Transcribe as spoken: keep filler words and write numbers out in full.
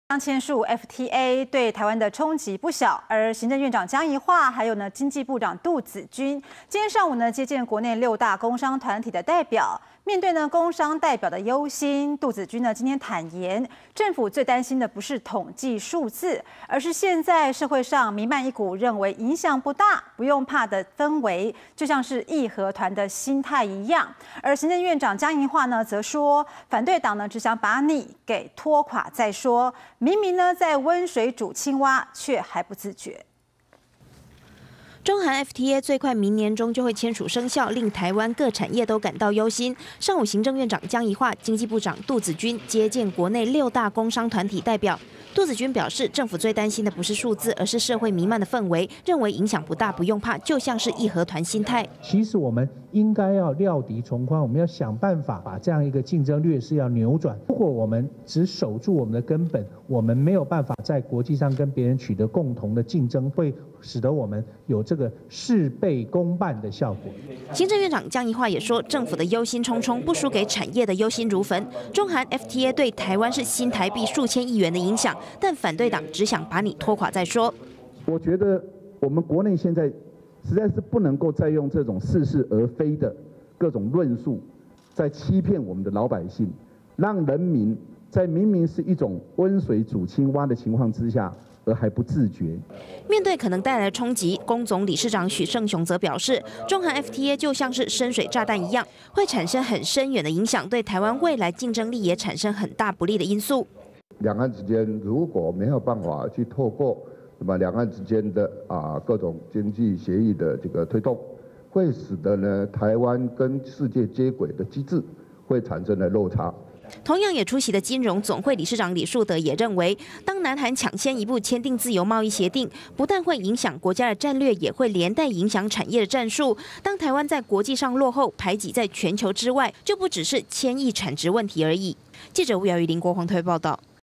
刚签署 F T A 对台湾的冲击不小，而行政院长江宜樺还有呢经济部长杜紫军，今天上午呢接见国内六大工商团体的代表。面对呢工商代表的忧心，杜紫军呢今天坦言，政府最担心的不是统计数字，而是现在社会上弥漫一股认为影响不大、不用怕的氛围，就像是义和团的心态一样。而行政院长江宜樺呢则说，反对党呢只想把你给拖垮再说。明明呢在温水煮青蛙，却还不自觉。 中韩 F T A 最快明年中就会签署生效，令台湾各产业都感到忧心。上午，行政院长江宜樺、经济部长杜紫军接见国内六大工商团体代表。杜紫军表示，政府最担心的不是数字，而是社会弥漫的氛围，认为影响不大，不用怕，就像是义和团心态。 其实我们应该要料敌从宽，我们要想办法把这样一个竞争劣势要扭转。如果我们只守住我们的根本，我们没有办法在国际上跟别人取得共同的竞争，会使得我们有这个事倍功半的效果。 行政院长江宜樺也说，政府的忧心忡忡不输给产业的忧心如焚。中韩 F T A 对台湾是新台币数千亿元的影响，但反对党只想把你拖垮再说。 我觉得我们国内现在实在是不能够再用这种似是而非的各种论述，在欺骗我们的老百姓，让人民在明明是一种温水煮青蛙的情况之下，而还不自觉。 面对可能带来的冲击，工总理事长许胜雄则表示，中韩 F T A 就像是深水炸弹一样，会产生很深远的影响，对台湾未来竞争力也产生很大不利的因素。 两岸之间如果没有办法去透过那么两岸之间的啊各种经济协议的这个推动，会使得呢台湾跟世界接轨的机制会产生了落差。 同样也出席的金融总会理事长李树德也认为，当南韩抢先一步签订自由贸易协定，不但会影响国家的战略，也会连带影响产业的战术。当台湾在国际上落后，排挤在全球之外，就不只是千亿产值问题而已。记者吴瑶瑜、林国煌特别报道。